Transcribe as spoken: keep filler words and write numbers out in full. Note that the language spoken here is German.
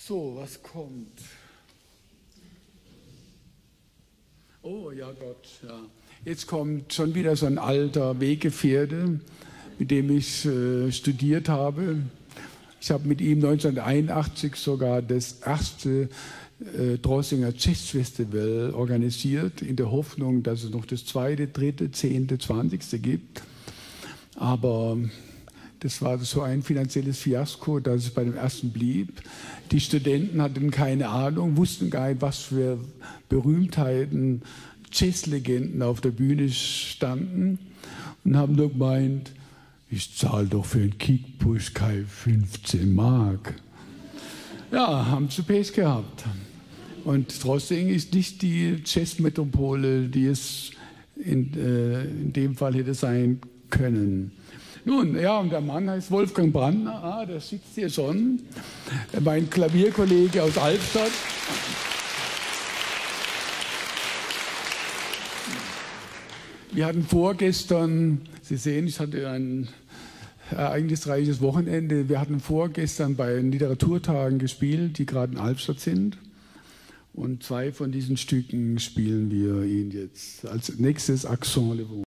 So, was kommt? Oh, ja Gott, ja. Jetzt kommt schon wieder so ein alter Weggefährte, mit dem ich äh, studiert habe. Ich habe mit ihm neunzehnhunderteinundachtzig sogar das erste äh, Drossinger Jazz Festival organisiert, in der Hoffnung, dass es noch das zweite, dritte, zehnte, zwanzigste gibt. Aber das war so ein finanzielles Fiasko, dass es bei dem ersten blieb. Die Studenten hatten keine Ahnung, wussten gar nicht, was für Berühmtheiten, Jazzlegenden auf der Bühne standen und haben nur gemeint, ich zahle doch für einen Kickpush keine fünfzehn Mark. Ja, haben sie Pech gehabt. Und Drossing ist nicht die Jazzmetropole, die es in, äh, in dem Fall hätte sein können. Nun, ja, und der Mann heißt Wolfgang Brandner, ah, der sitzt hier schon, mein Klavierkollege aus Albstadt. Wir hatten vorgestern, Sie sehen, ich hatte ein ereignisreiches Wochenende, wir hatten vorgestern bei den Literaturtagen gespielt, die gerade in Albstadt sind. Und zwei von diesen Stücken spielen wir Ihnen jetzt als nächstes Accent Le Vent.